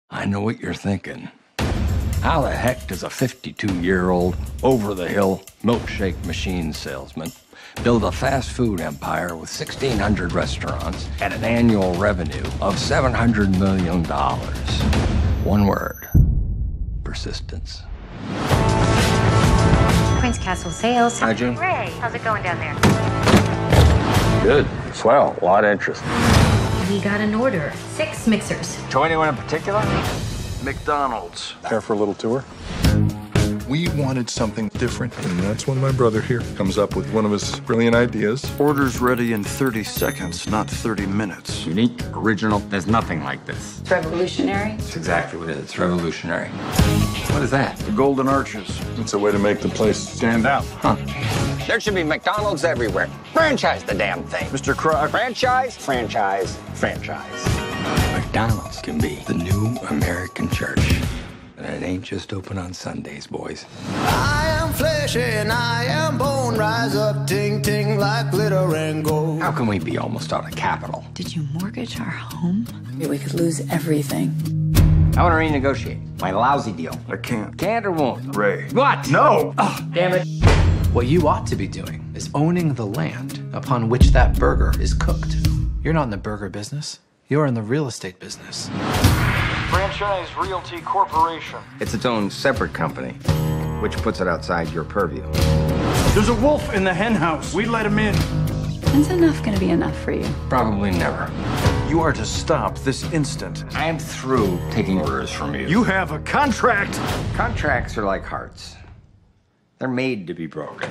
I know what you're thinking. How the heck does a 52-year-old, over-the-hill milkshake machine salesman build a fast food empire with 1,600 restaurants at an annual revenue of $700 million? One word: persistence. Prince Castle Sales. Hi, June. Ray, how's it going down there? Good. Swell. A lot of interest. We got an order. 6 mixers. To anyone in particular? McDonald's. Care for a little tour? We wanted something different, and that's when my brother here comes up with one of his brilliant ideas. Orders ready in 30 seconds, not 30 minutes. Unique, original. There's nothing like this. It's revolutionary. It's exactly what it is. It's revolutionary. What is that? The Golden Arches. It's a way to make the place stand out. Huh. There should be McDonald's everywhere. Franchise the damn thing. Mr. Croc. Franchise, franchise, franchise. McDonald's can be the new American church. And it ain't just open on Sundays, boys. I am flesh and I am bone. Rise up, ting ting like glitter and gold. How can we be almost out of capital? Did you mortgage our home? We could lose everything. I want to renegotiate my lousy deal. I can't. Can't or won't? Ray. What? No! Oh, damn it. What you ought to be doing is owning the land upon which that burger is cooked. You're not in the burger business. You're in the real estate business. Franchise Realty Corporation. It's its own separate company, which puts it outside your purview. There's a wolf in the hen house. We let him in. When's enough gonna be enough for you? Probably never. You are to stop this instant. I am through taking orders from you. You have a contract! Contracts are like hearts. They're made to be broken.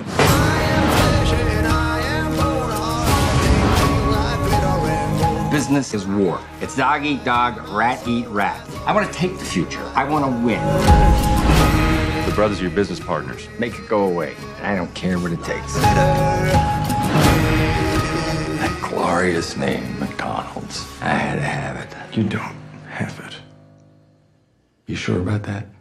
Business is war. It's dog eat dog, rat eat rat. I want to take the future. I want to win. The brothers are your business partners. Make it go away. I don't care what it takes. That glorious name, McDonald's. I had to have it. You don't have it. You sure about that?